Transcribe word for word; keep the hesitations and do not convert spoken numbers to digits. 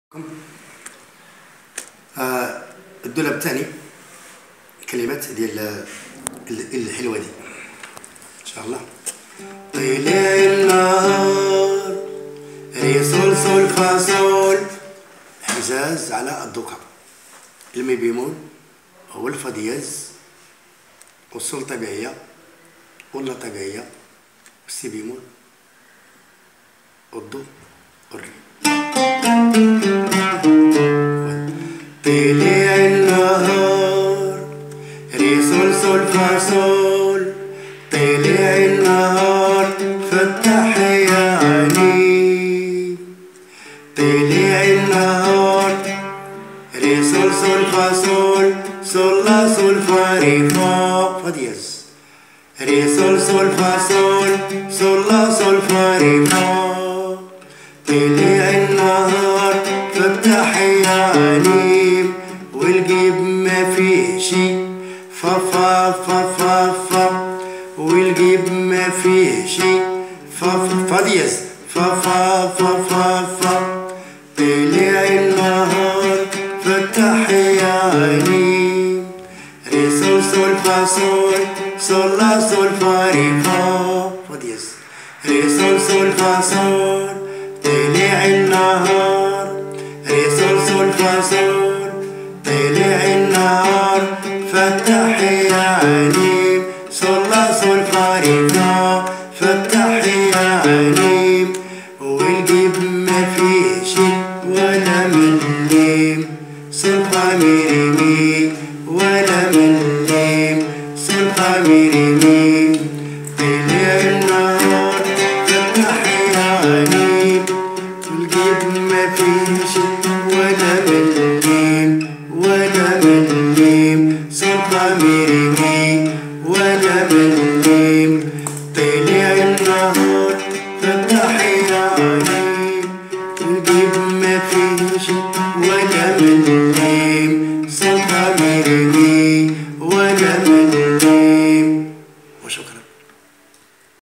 آه الدولاب الثاني كلمات ديال الحلوه دي ان شاء الله. طلع النهار ري صول صول فا صول، حجاز على الدوكا. المي بيمول هو الفا دياز والصول طبيعيه واللا طبيعيه والسي بيمول والدو والري. طلع النهار ري صول صول فا صول، طلع النهار فتح يا علي. طلع النهار ري صول صول فا صول، صول لا صول فا ري فا فا دياز، ري صول صول فا صول، صول لا صول فا ري فا. طلع النهار فتح يا عليم، والجيب ما فيه شي فا فا فا فا فا، والجيب ما فيه شي فا فا فا دياز فا فا فا فا فا. طلع النهار فتح يا عليم، ري صول صول فا صول، صول لا صول فا ري فا فا دياز، ري صول صول فا صول. طلع النهار ري صول صول فا صول، طلع النهار فتح يا عليم، صول لا صول فا ري فا، فتح يا عليم. والجيب ما فيه شي ولا مليم، صول فا مي ري مي ولا مليم، صول فا مي ري مي. طلع النهار فتح يا عليم، والجيب ما فيه شي ولا مليم ولا مليم، صول فا مي ري مي ولا مليم. طلع النهار فتح يا عليم، والجيب ما فيه شي ولا مليم، صول فا مي ري